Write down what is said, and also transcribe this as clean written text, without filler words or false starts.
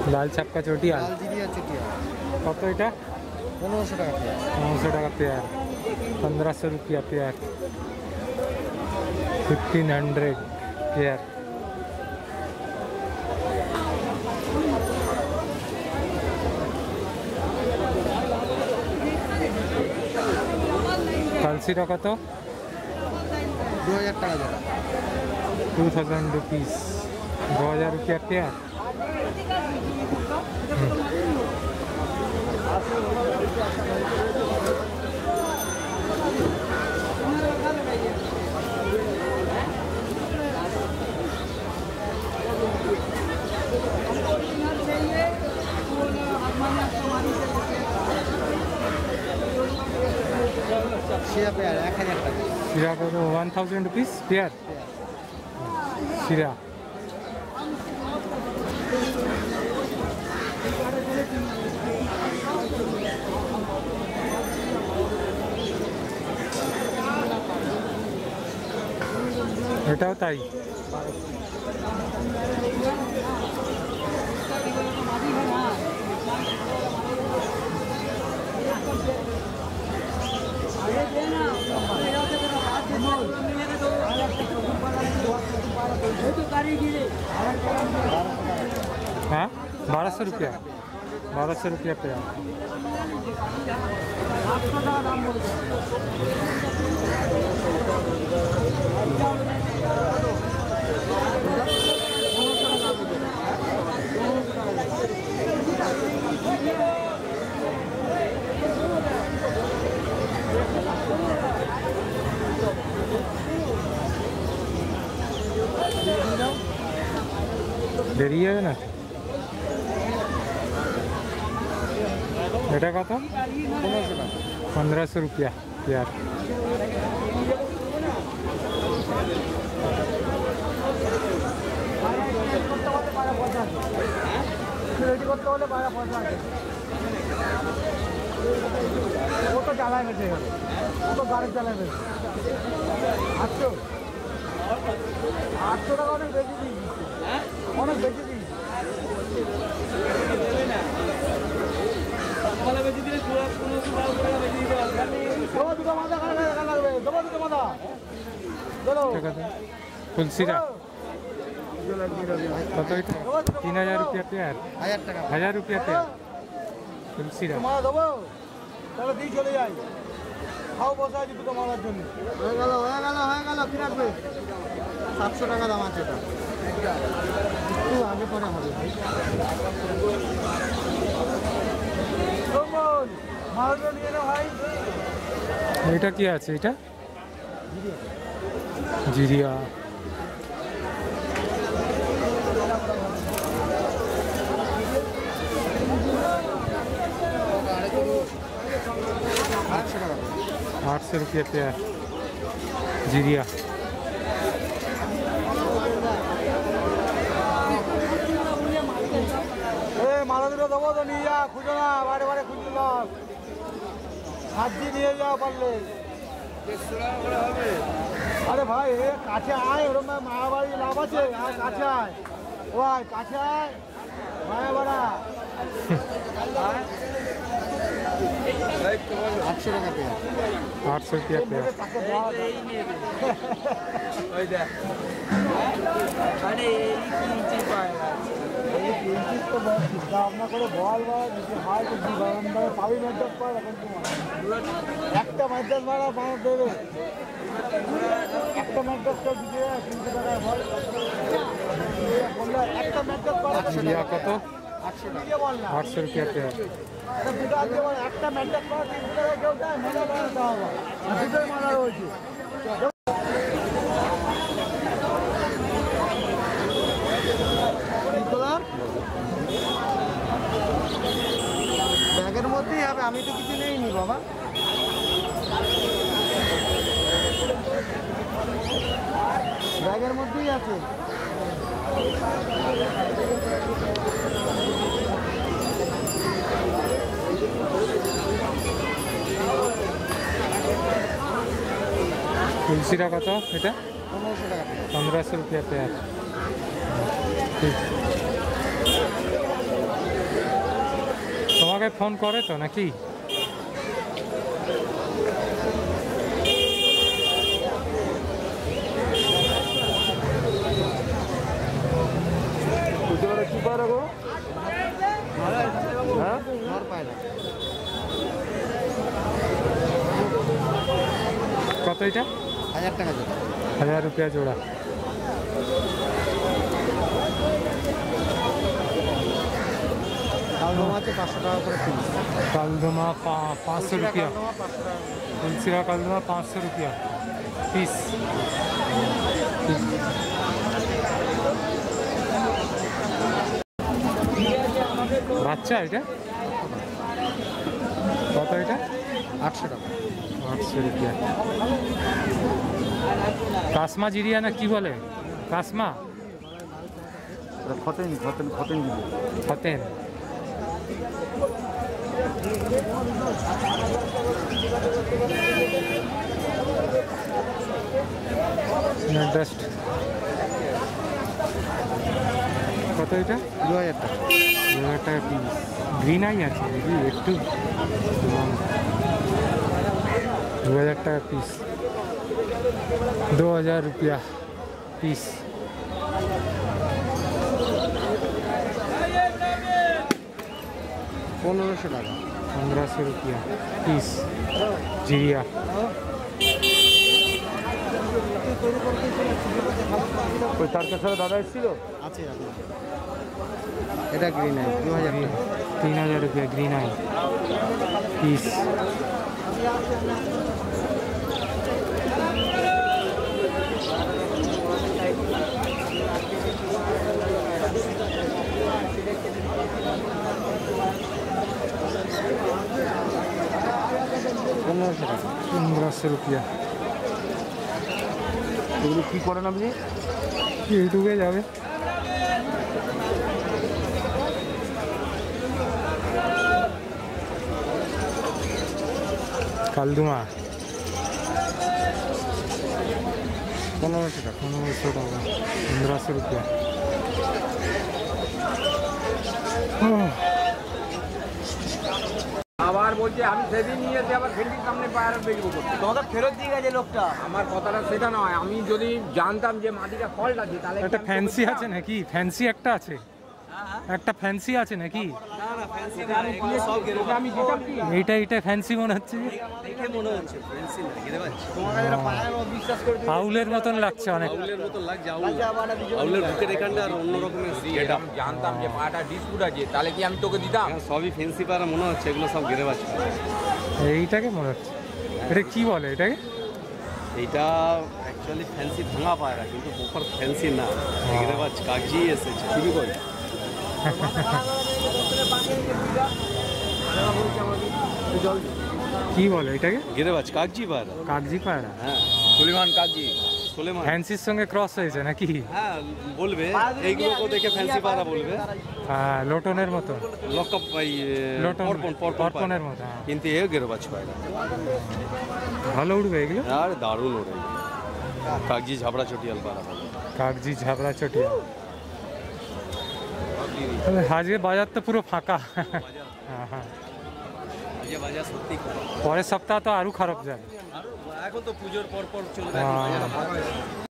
লাল চাপকা চটিয়াল, লাল জিরিয়া চটিয়াল। কত এটা? 1500 টাকা পেয়ার। 1500 টাকা পেয়ার, 1500 रुपया पेयर, 1500 पेयर। कलसीरा कत? 2000 টাকা জোড়া। 2000 रुपीस, 2000 रुपया पेयर। শিরা পেয়ার 1000 টাকা। শিরা কত? 1000 रुपीस पेयर শিরা। এটাও তাই। हाँ 1200 रुपया, 1200 रुपया पेयर। দেরি হবে না? এটা কত? 1500 টাকা। 1500 रुपया पेयर। ও তো চালায় বেঁচে গেল, ও তো গাড়ি চালায় বেঁচে 800 টাকা অনেক বেশি দিই, অনেক বেশি দিই। দুটো মাথা লাগবে, দুটো মাথা ফুলসিরা কত? এটা 3000 रुपया पेयर, 1000 টাকা। 1000 रुपया पेयर ফুলসিরা। মালা দেবো তাহলে দিয়ে চলে যাই, খাও বসে আছি দুটো মালার জন্য। হয়ে গেল কি রাখবে? 700 টাকা দাম আছে এটা, একটু আগে পরে হবে ভাই। মালটা নিয়ে নাও ভাই। এটা কি আছে? এটা জিরিয়া। आठ सौ रुपया पेयर জিরিয়া। মালা দুটো দেবো তো, নিয়ে যা, খুঁজো না, বারে বারে খুঁজে দাও, সাজি নিয়ে যাও পারলে। আরে ভাই এ কাছে আয়, ওরম মায়া বাড়ি লাভ আছে, আর কাছে আয়, ও আয় কাছে আয়, মায়া বাড়া। 800 টাকা পেয়ার, 800 रुपया पेयर। আপনার করে বল হয় তো পাবি মেন্টেন কর, একটা মেন্টেন ভাড়া বানাতে দেবে, একটা মেন্টেন করে দিতে 300 টাকায় বল বললে একটা মেন্টেন কর। জিরিয়া কত? 800 টাকা বল না, 800 रुपया पेयर। দুটো আজকে বল, একটা মেন্টেন কর 300 টাকায় কেউ দেয়, মজা বানাতে হবে, দুটোই মারা রয়েছে। ব্যাগের মধ্যেই হবে, আমি তো কিছু নেইনি বাবা। ব্যাগের মধ্যেই আছে। তুলসীরা কত? এটা 1500 টাকা। 1500 रुपया पेयर। ठीक। তোমাকে ফোন করে তো নাকি? কি পায়রা গো? হ্যাঁ নর পায়রা। কত এটা? 1000 টাকা জোড়া। 1000 रुपया जोड़ा। কালদমা আছে 500 টাকা করে পিস। कालदमा 500 रुपया। तुलसीरा कालदमा 500 रुपया पीस। বাচ্চা এটা কত? এটা 800 টাকা। 800 रुपया। কাসমা জিরিয়া না কি বলে? কাসমা খতেন খতেন খতেন দিবে। ফতেন। জাস্ট কত এটা? 2000 টাকা। 2000 টাকা পিস। গ্রিন আই আছে দেখি একটু। 2000 টাকা পিস। 2000 रुपया पीस। 1500 টাকা। 1500 रुपया पीस জিরিয়া। ওই তার কাছে দাদা এসেছিল? আছে আছে। এটা গ্রিন আই 2000 টাকা। 3000 रुपया ग्रीन आई पीस। পনেরোশো টাকা। 1500 रुपया। এগুলো কী করেন আপনি? ইউটিউবে যাবে। কালদুমা 1500 টাকা। 1500 টাকা। 1500 रुपया। আবার বলছে আমি সেদিন নিয়ে এসে আবার ফেন্ডির সামনে পায়রা বেচবো করতে। তোমাদের ফেরত দিয়ে গেছে লোকটা। আমার কথাটা সেটা নয়, আমি যদি জানতাম যে মাটিটা ফল্ট আছে তাহলে একটা ফ্যান্সি আছে নাকি? ফ্যান্সি একটা আছে? একটা ফ্যান্সি আছে নাকি? আমি দিতাম কি? এইটা ফ্যান্সি মনে হচ্ছে। দেখে মনে হচ্ছে ফ্যান্সি না, গেলে পাচ্ছি। তোমার কাছে একটা পায়রা বিশ্বাস করে দিই। আউলের মতন লাগছে অনেক। আউলের মতো লাগছে। আউলের বুকের এখানটা আর অন্য রকমের এটা আমি জানতাম যে পায়রাটা ডিসপুট আছে তাহলে কি আমি তোকে দিতাম? সবই ফেন্সি পায়রা মনে হচ্ছে, এগুলো সব গেরে বাজ। এইটাকে মনে হচ্ছে। এটা কি বলে এটাকে? এইটা অ্যাকচুয়ালি ফ্যান্সি ভাঙা পায়রা, কিন্তু প্রপার ফ্যান্সি না, গেরে বাজ কাগজি এসেছে। ঠিকই বল। কি বলে এটাকে? গেরে বাজ কাগজি পায়রা। কাগজি পায়রা। হ্যাঁ, সুলিমান কাজী। সুলেমান। ফ্যান্সির সঙ্গে ক্রস হয়েছে নাকি? হ্যাঁ বলবে, এইগুলোকে দেখে ফ্যান্সি পায়রা বলবে। হ্যাঁ, লোটনের মতো। লকআপ পাই লোটন পরপন পরপনের মতো। হ্যাঁ। কিন্তু এ গেরে বাজ পায়রা। ভালো উঠবে এগুলো? আর দারুণ ওড়ে। কাগজি ঝাবড়া চটিয়াল পায়রা বলে। কাগজি ঝাবড়া চটিয়া। আজকে বাজার তো পুরো ফাঁকা। হ্যাঁ হ্যাঁ। আজকে বাজার সত্যি খারাপ। পরের সপ্তাহ তো আরো খারাপ যাবে। এখন তো পুজোর পর চলবে হ্যাঁ।